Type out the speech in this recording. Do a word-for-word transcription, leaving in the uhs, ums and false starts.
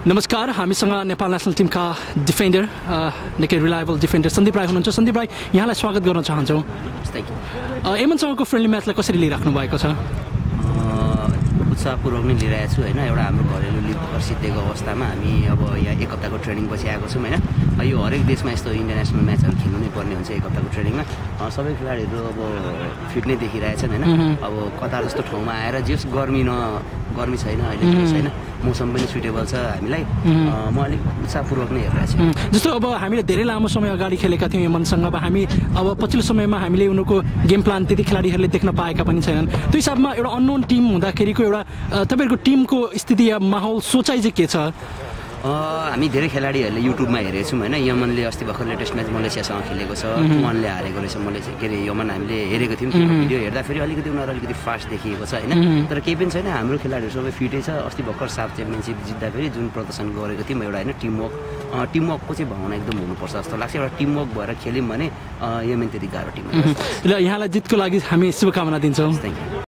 नमस्कार, हामीसँग नेपाल नेसनल टिमका डिफेन्डर निकै रिलायबल डिफेन्डर सन्दीप राई हुनुहुन्छ। सन्दीप राई, यहाँलाई स्वागत गर्न चाहन्छौँ। एमनसँगको फ्रेन्डली म्याचलाई कसरी लिइराख्नु भएको छ? उत्साहपूर्वक नै लिइरहेको छु होइन। एउटा हाम्रो घरेलु लिग सिद्धिएको अवस्थामा हामी अब यहाँ एक हप्ताको ट्रेनिङ पछि आएको छौँ होइन। यो हरेक देशमा यस्तो इन्टरनेसनल म्याचहरू खेल्नु नै पर्ने हुन्छ एक हप्ताको ट्रेनिङमा। सबै खेलाडीहरू अब फिट नै देखिरहेछन् होइन। अब कतार जस्तो ठाउँमा आएर जस गर्मी न गर्मी छैन अहिले छैन, मौसम पनि सुइटेबल छ हामीलाई। म अलिक उत्साहपूर्वक नै हेरिरहेको छु। जस्तो अब हामीले धेरै लामो समय अगाडि खेलेका थियौँ यमनसँग, अब हामी अब पछिल्लो समयमा हामीले उनीहरूको गेम प्लान त्यति खेलाडीहरूले देख्न पाएका पनि छैनन्। त्यो हिसाबमा एउटा अननोन टिम हुँदाखेरिको एउटा तपाईँहरूको टिमको स्थिति या माहौल सोचाइ चाहिँ के छ? हामी धेरै खेलाडीहरूले युट्युबमा हेरेको छौँ होइन। यमनले अस्ति भर्खर लेटेस्ट म्याच मलेसियासँग खेलेको छ, वानले हारेको रहेछ मलेसिया के अरे यमन हामीले हेरेको थियौँ। भिडियो हेर्दाखेरि अलिकति उनीहरू अलिकति फास्ट देखिएको छ होइन। तर केही पनि छैन, हाम्रो खेलाडीहरू सबै फिटै छ। अस्ति भर्खर साफ च्याम्पियनसिप जित्दाखेरि जुन प्रदर्शन गरेको थियौँ एउटा होइन, टिमवर्क टिमवर्कको चाहिँ भावना एकदम हुनुपर्छ जस्तो लाग्छ। एउटा टिमवर्क भएर खेल्यौँ भने यमन त्यति गाह्रो टिम। ल, यहाँलाई जितको लागि हामी शुभकामना दिन्छौँ। Thank you.